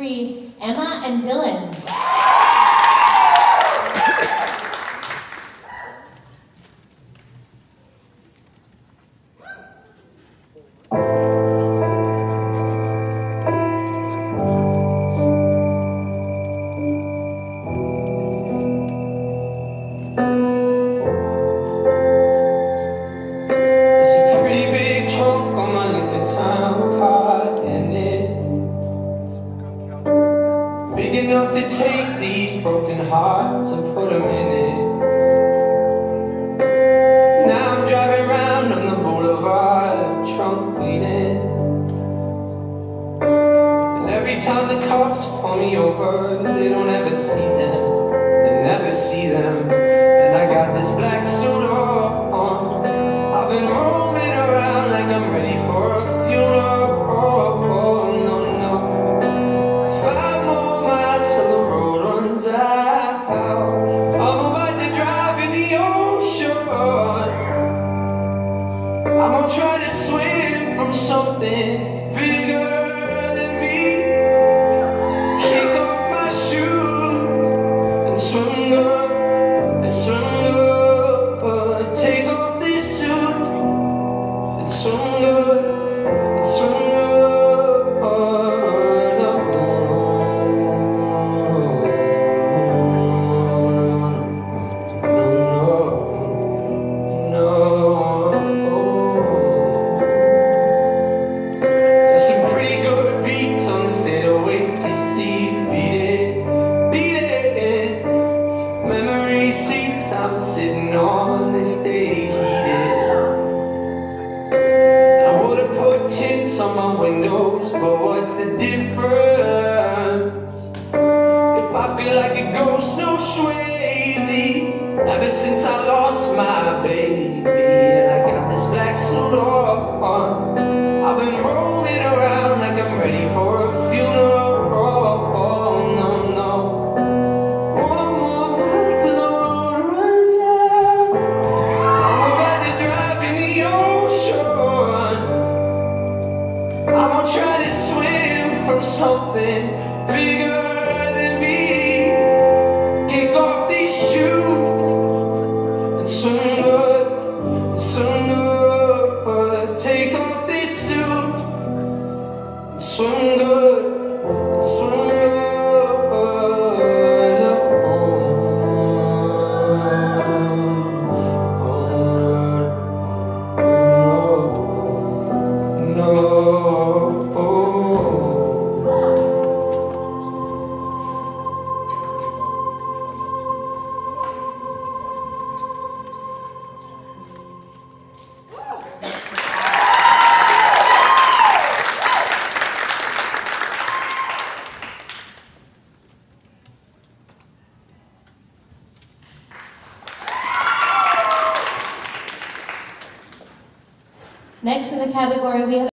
Tree, Emma and Dylan. Big enough to take these broken hearts and put them in it. Now I'm driving around on the boulevard, trunk bleeding. And every time the cops pull me over, they don't ever see them, they never see them. And I got this black suit on, I've been roaming around like I'm ready for a funeral. I'm gonna try to swim from something bigger than me. Kick off my shoes and swim good, and swim good. Take off this suit and swim good, and swim good. I'm sitting on, they stay heated. I would've put tints on my windows, but what's the difference? If I feel like a ghost, no Swayze. Ever since I lost my baby, and I got this black suit on, I've been rolling around like I'm ready for a funeral. I'm gonna try to swim from something bigger than me. Kick off these shoes and swim good, and swim good. Take off this suit and swim good, and swim good. Next in the category, we have